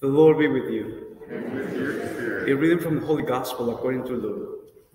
The Lord be with you. And with your spirit. A reading from the Holy Gospel according to Luke.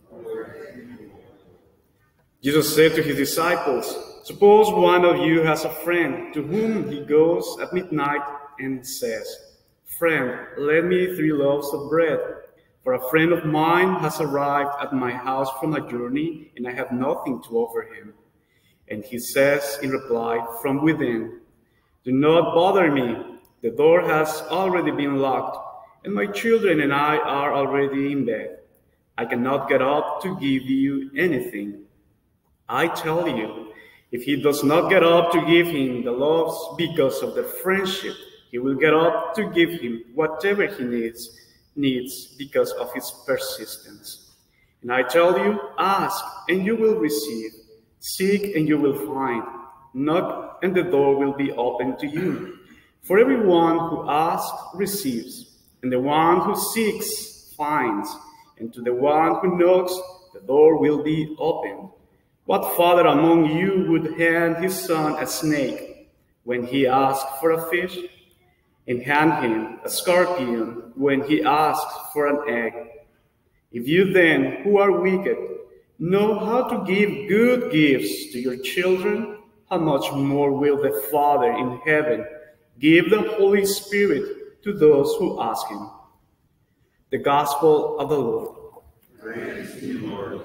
Jesus said to his disciples, "Suppose one of you has a friend to whom he goes at midnight and says, 'Friend, lend me 3 loaves of bread, for a friend of mine has arrived at my house from a journey, and I have nothing to offer him.' And he says in reply from within, 'Do not bother me. The door has already been locked, and my children and I are already in bed. I cannot get up to give you anything.' I tell you, if he does not get up to give him the loaves because of the friendship, he will get up to give him whatever he needs because of his persistence. And I tell you, ask and you will receive, seek and you will find, knock and the door will be opened to you. For everyone who asks receives, and the one who seeks finds, and to the one who knocks the door will be opened. What father among you would hand his son a snake when he asks for a fish, and hand him a scorpion when he asks for an egg? If you then, who are wicked, know how to give good gifts to your children, how much more will the Father in heaven give the Holy Spirit to those who ask him?" The Gospel of the Lord. Praise to you, Lord.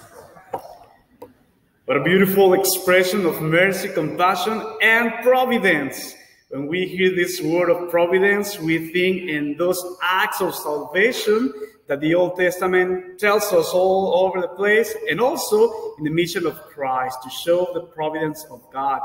What a beautiful expression of mercy, compassion, and providence. When we hear this word of providence, we think in those acts of salvation that the Old Testament tells us all over the place, and also in the mission of Christ to show the providence of God,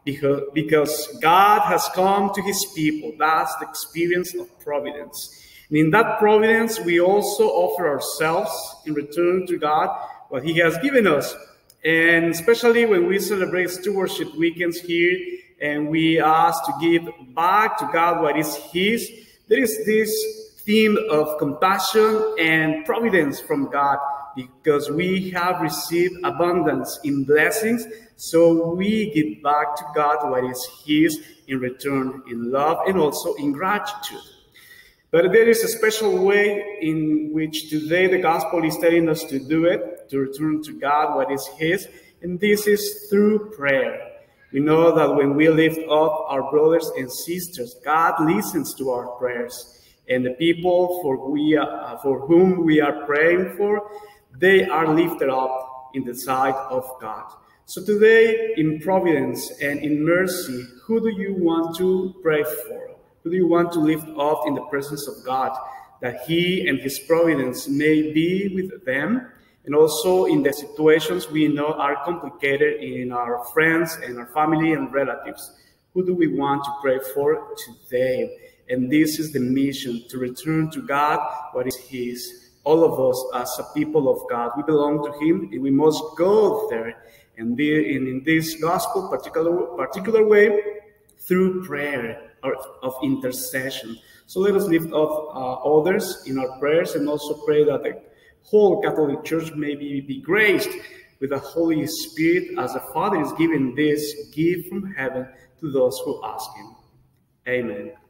because God has come to his people. That's the experience of providence. And in that providence, we also offer ourselves in return to God what he has given us. And especially when we celebrate stewardship weekends here and we ask to give back to God what is his, there is this theme of compassion and providence from God, because we have received abundance in blessings, so we give back to God what is his in return in love and also in gratitude. But there is a special way in which today the gospel is telling us to do it, to return to God what is his, and this is through prayer. We know that when we lift up our brothers and sisters, God listens to our prayers, and the people for whom we are praying for, they are lifted up in the sight of God. So today, in providence and in mercy, who do you want to pray for? Who do you want to lift up in the presence of God, that he and his providence may be with them? And also in the situations we know are complicated in our friends and our family and relatives. Who do we want to pray for today? And this is the mission, to return to God what is his. All of us as a people of God, we belong to him, and we must go there. And in this gospel particular way, through prayer of intercession. So let us lift up others in our prayers, and also pray that the whole Catholic Church may be graced with the Holy Spirit, as the Father is giving this gift from heaven to those who ask him. Amen.